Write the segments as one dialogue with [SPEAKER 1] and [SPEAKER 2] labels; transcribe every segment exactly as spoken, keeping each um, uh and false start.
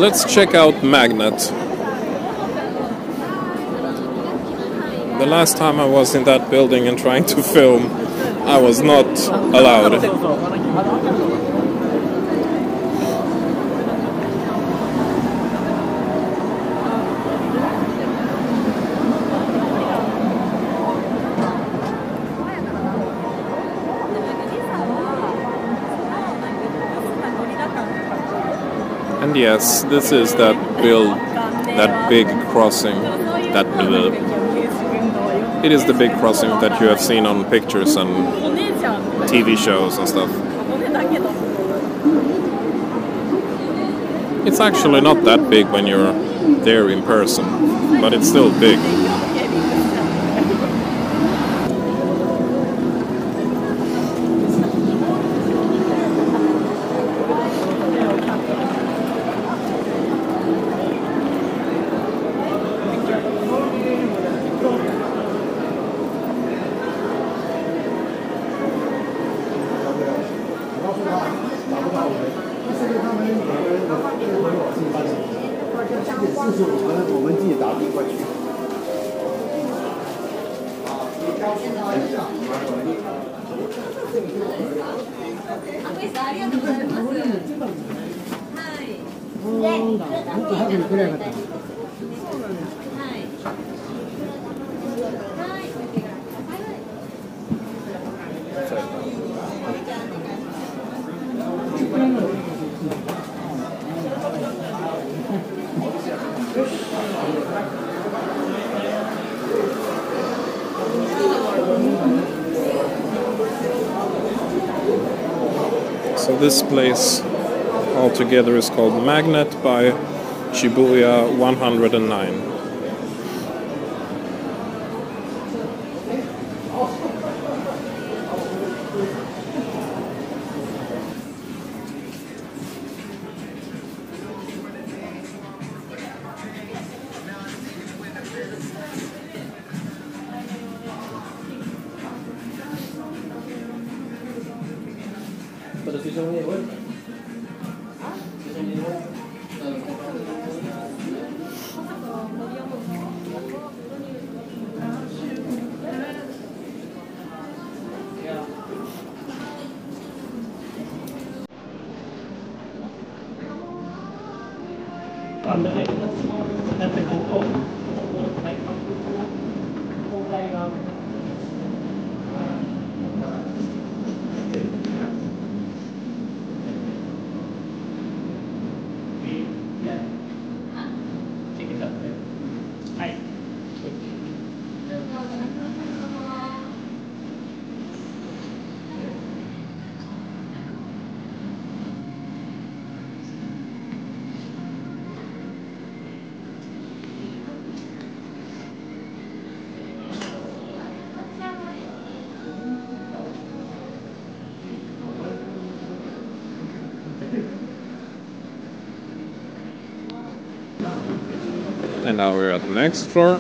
[SPEAKER 1] Let's check out Magnet. The last time I was in that building and trying to film, I was not allowed. And yes, this is that build, that big crossing, that build. It is the big crossing that you have seen on pictures and T V shows and stuff. It's actually not that big when you're there in person, but it's still big. So this place altogether is called Magnet by Shibuya one hundred nine. And now we're at the next floor.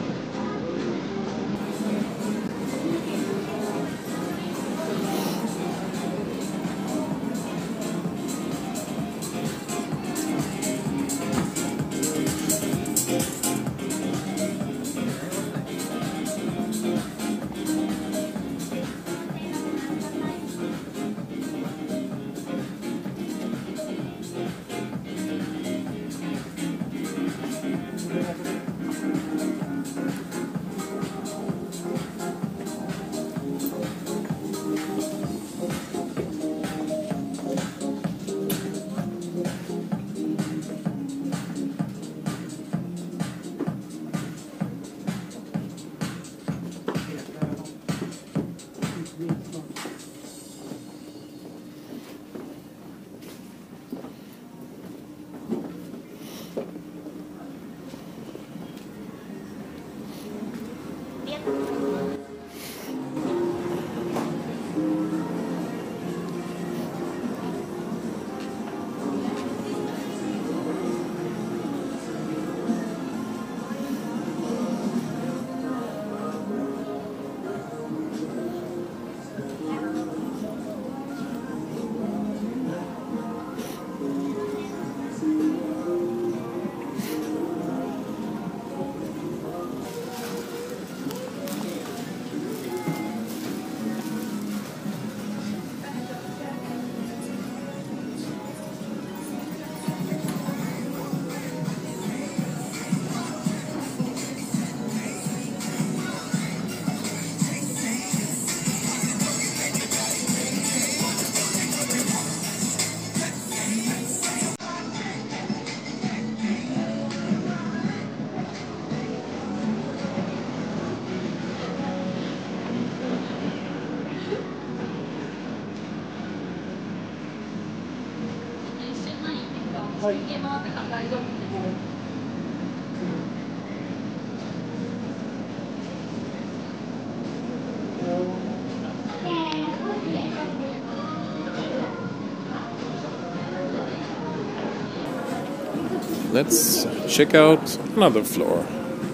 [SPEAKER 1] Let's check out another floor.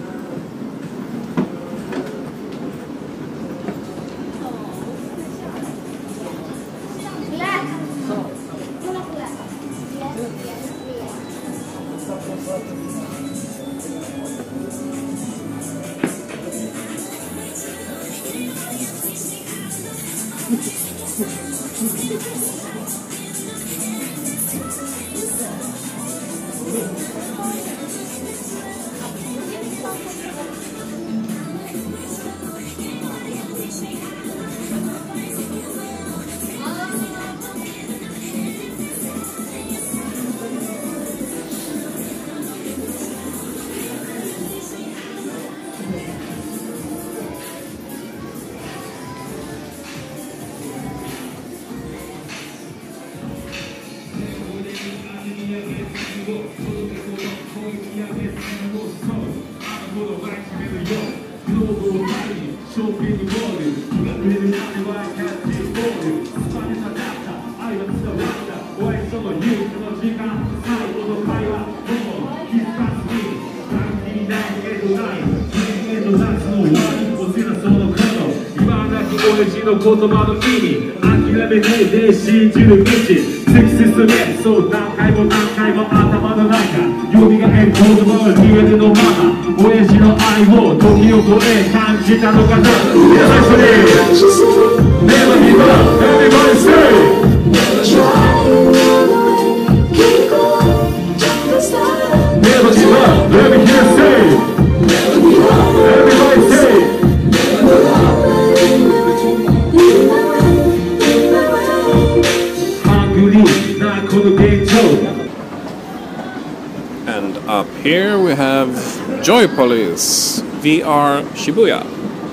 [SPEAKER 1] And up here we have Joy Police V R Shibuya,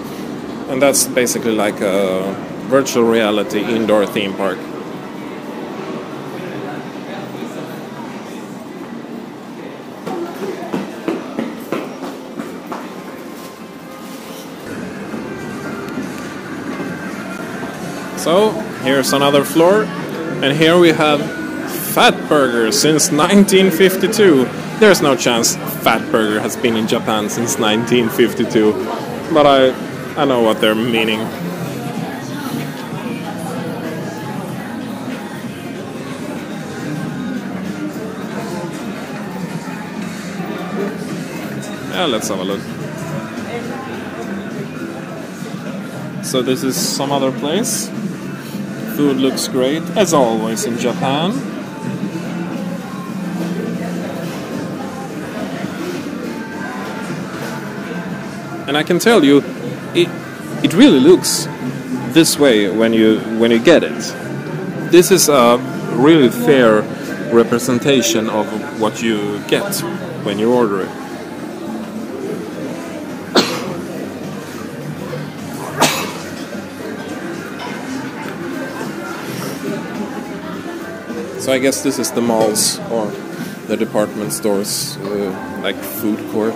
[SPEAKER 1] and that's basically like a virtual reality indoor theme park. So here's another floor, and here we have Fat Burger since nineteen fifty-two. There's no chance Fat Burger has been in Japan since nineteen fifty-two, but I I know what they're meaning. Yeah, let's have a look. So this is some other place. Food looks great, as always in Japan. And I can tell you, it it really looks this way when you when you get it. This is a really fair representation of what you get when you order it. So I guess this is the malls or the department stores, uh, like food court.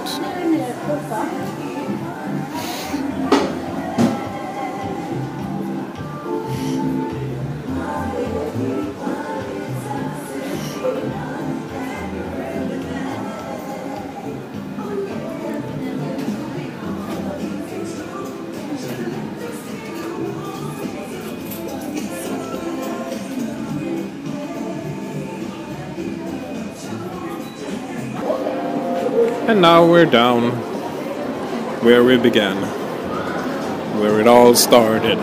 [SPEAKER 1] And now we're down where we began, where it all started.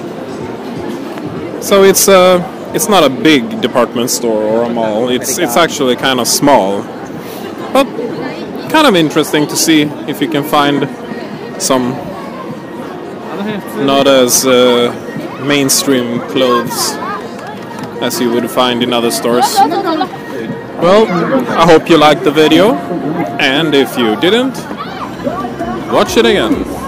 [SPEAKER 1] So it's a, it's not a big department store or a mall. It's it's actually kind of small, but kind of interesting to see if you can find some not as uh, mainstream clothes as you would find in other stores. Well, I hope you liked the video, and if you didn't, watch it again.